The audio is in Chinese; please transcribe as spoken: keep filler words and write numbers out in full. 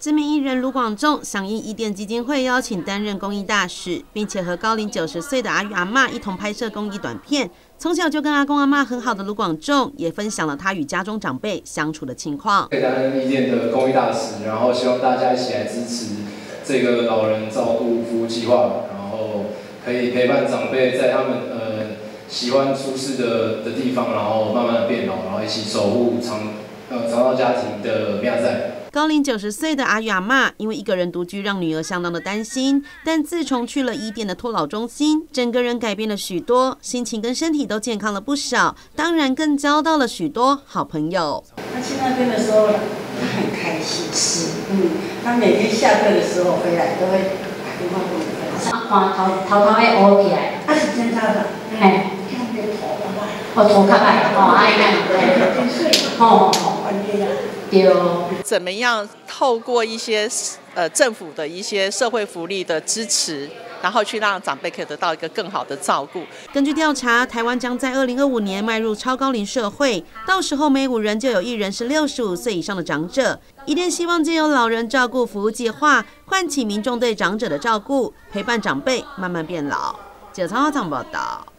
知名艺人卢广仲响应伊甸基金会邀请担任公益大使，并且和高龄九十岁的阿玉阿嬷一同拍摄公益短片。从小就跟阿公阿嬷很好的卢广仲，也分享了他与家中长辈相处的情况。 可以担任伊甸的公益大使，然后希望大家一起来支持这个老人照顾服务计划，然后可以陪伴长辈在他们呃喜欢舒适的的地方，然后慢慢的变老，然后一起守护长呃长照家庭的命仔。 高龄九十岁的阿玉阿嬷，因为一个人独居，让女儿相当的担心。但自从去了伊甸的托老中心，整个人改变了许多，心情跟身体都健康了不少，当然更交到了许多好朋友。 他去那边的时候，他很开心，是，嗯，他每天下课的时候回来都会打电话跟我分享。 看头头头会乌起来， 他是真的， 嘿， 看那个头发， 我头较白，哦，爱看， 对，哦，完全呀。 怎么样透过一些呃政府的一些社会福利的支持，然后去让长辈可以得到一个更好的照顾。 根据调查，台湾将在二零二五年迈入超高龄社会，到时候每五人就有一人是六十五岁以上的长者。伊甸希望借由老人照顾服务计划，唤起民众对长者的照顾，陪伴长辈慢慢变老。九仓早报道。